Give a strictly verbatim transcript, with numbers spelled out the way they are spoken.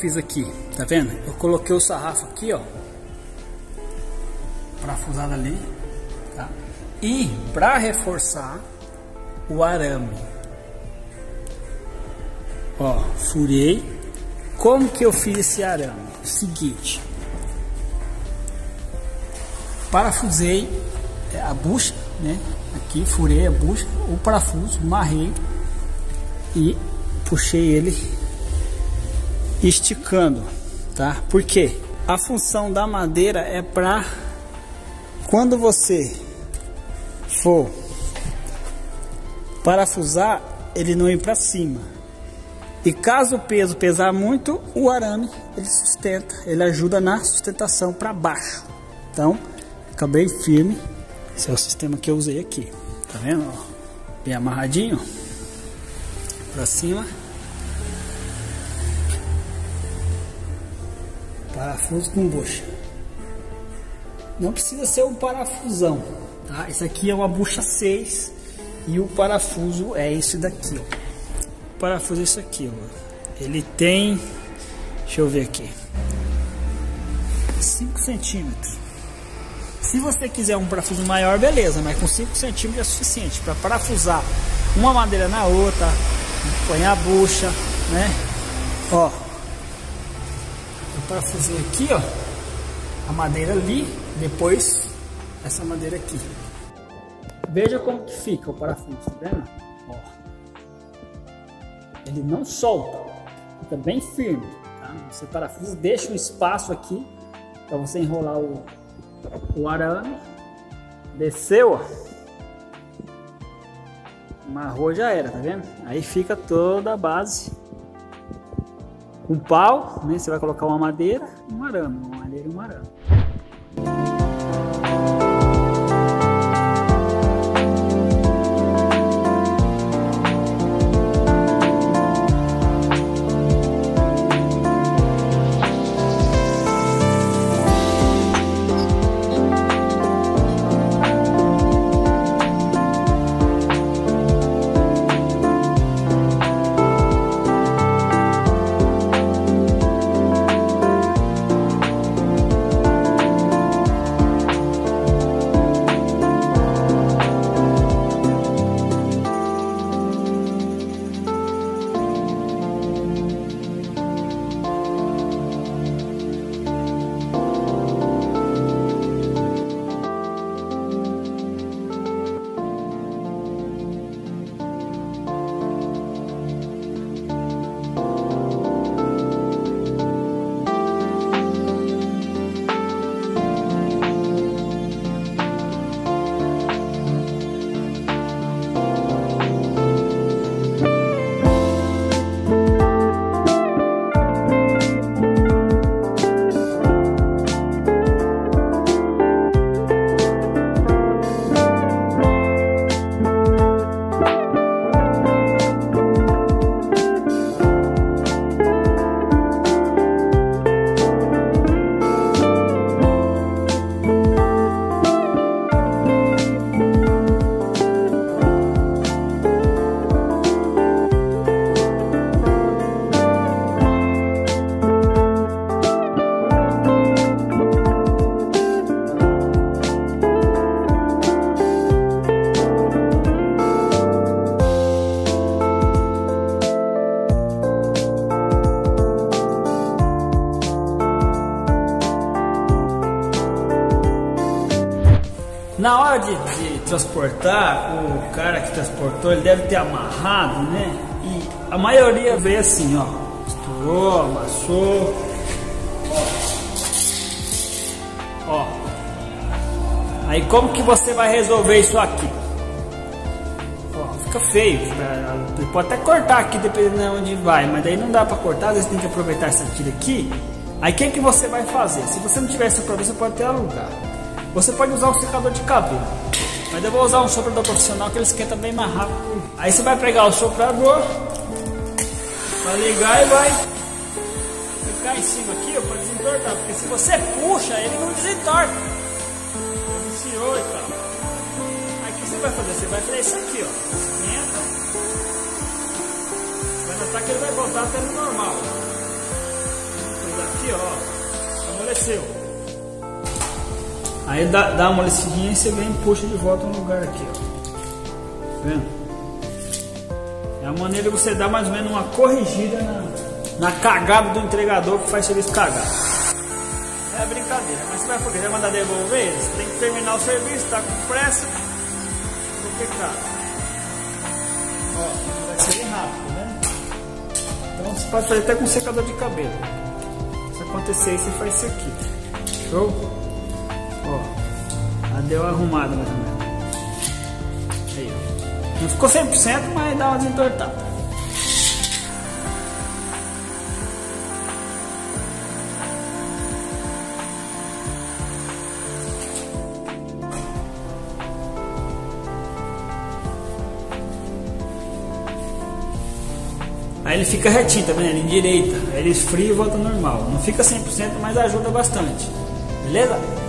fiz aqui, tá vendo? Eu coloquei o sarrafo aqui, ó, parafusado ali, tá? E para reforçar o arame, ó, furei. Como que eu fiz esse arame? O seguinte, parafusei a bucha, né? Aqui furei a bucha, o parafuso, marrei e puxei ele esticando, tá? Porque a função da madeira é para quando você for parafusar, ele não ir para cima. E caso o peso pesar muito, o arame ele sustenta, ele ajuda na sustentação para baixo. Então, fica bem firme. Esse é o sistema que eu usei aqui, tá vendo? Ó, bem amarradinho para cima. Parafuso com bucha. Não precisa ser um parafusão, tá? Esse aqui é uma bucha seis e o parafuso é esse daqui, ó. O parafuso é isso aqui, ó. Ele tem, deixa eu ver aqui, cinco centímetros. Se você quiser um parafuso maior, beleza, mas com cinco centímetros é suficiente para parafusar uma madeira na outra, põe a bucha, né? Ó, eu parafusei aqui, ó, a madeira ali, depois essa madeira aqui. Veja como que fica o parafuso, tá vendo? Ó, ele não solta, fica bem firme, tá? Você parafusa, deixa um espaço aqui para você enrolar o o arame, desceu, ó, amarrou, já era, tá vendo? Aí fica toda a base com pau, né? Você vai colocar uma madeira e um arame, uma madeira e um arame. Na hora de, de transportar, o cara que transportou, ele deve ter amarrado, né? E a maioria veio assim, ó. Estourou, amassou. Ó. Aí como que você vai resolver isso aqui? Ó, fica feio. Você pode até cortar aqui, dependendo de onde vai, mas daí não dá pra cortar, às vezes tem que aproveitar essa tira aqui. Aí o que, que você vai fazer? Se você não tiver essa província, você pode até alugar. Você pode usar um secador de cabelo, mas eu vou usar um soprador profissional que ele esquenta bem mais rápido. Aí você vai pegar o soprador, vai ligar e vai ficar em cima aqui para desentortar, porque se você puxa, ele não desentorta. Viciou e tal. Aí o que você vai fazer? Você vai fazer isso aqui, ó. Esquenta. Vai notar que ele vai voltar até no normal. aqui, ó, amoleceu. Aí dá, dá uma amolecidinha e você vem e puxa de volta no lugar aqui, ó. Tá vendo? É a maneira de você dar mais ou menos uma corrigida na, na cagada do entregador que faz serviço cagado. É brincadeira, mas você vai fazer, vai mandar devolver eles, tem que terminar o serviço, tá com pressa, porque cara, ó, vai ser rápido, né? Então você pode fazer até com secador de cabelo. Se acontecer isso, você faz isso aqui. Show? Ó, já deu arrumada mais ou menos. Aí, ó. Não ficou cem por cento, mas dá uma desentortada. Aí ele fica retinho, tá vendo? Ele endireita, aí ele esfria e volta normal. Não fica cem por cento, mas ajuda bastante. Beleza?